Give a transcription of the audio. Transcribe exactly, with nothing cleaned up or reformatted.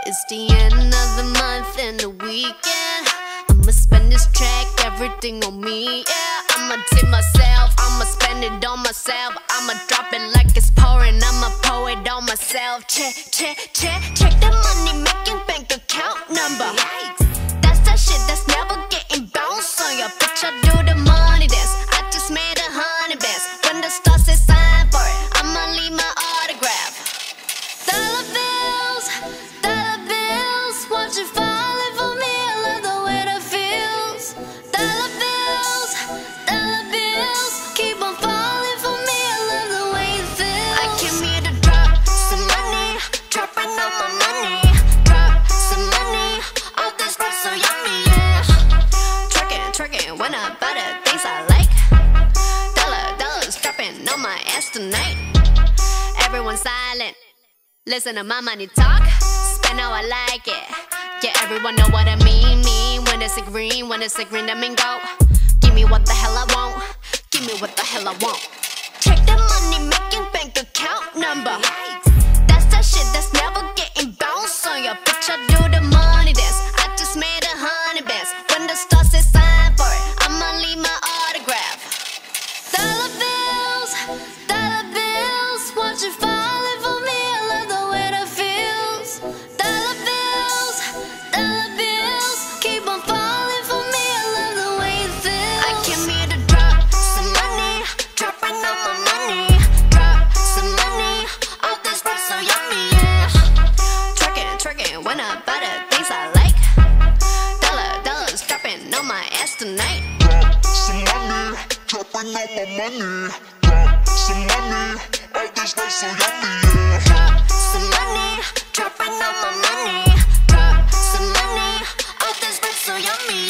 It's the end of the month and the weekend. I'ma spend this track, everything on me, yeah. I'ma tip myself, I'ma spend it on myself. I'ma drop it like it's pouring, I'ma pour it on myself. Check, check, check, check the money making bank account number. That's that shit that's never getting bounced on your bitch. I do the money dance, I just made a hundred bands. When the stars say sign for it, I'ma leave my autograph. Dollar bills, dollar bills, watch it falling for me. I love the way that feels. Dollar bills, dollar bills, keep on falling for me. I love the way it feels. I came here to drop some money, dropping all my money. Drop some money, all this stuff so yummy, yeah. Twerking, twerking, when I buy the things I like. Dollar, dollars dropping on my ass tonight. Everyone silent, listen to my money talk. Spend how I like it. Yeah, everyone know what I mean. Mean when it's a green, when it's a green, that mean go. Give me what the hell I want. Give me what the hell I want. Check the money making bank account number. That's that shit that's never getting bounced on your bitch. I do the money dance, I just made a hundred bands. When the stars say sign for it, I'ma leave my autograph. Dollar bills, dollar bills, watch it falling for me. I love the way that feels. Dollar bills, dollar bills, keep on falling for me. I love the way it feels. I came here to drop some money, dropping all my money. Drop some money, all this stuff so yummy, yeah. Twerking, twerking, when I buy the things I like. Dollar, dollars dropping on my ass tonight. Drop some money, dropping all my money. Drop some money, all this stuff so yummy, yeah. Drop some money, dropping all my money. Drop some money, all this stuff so yummy.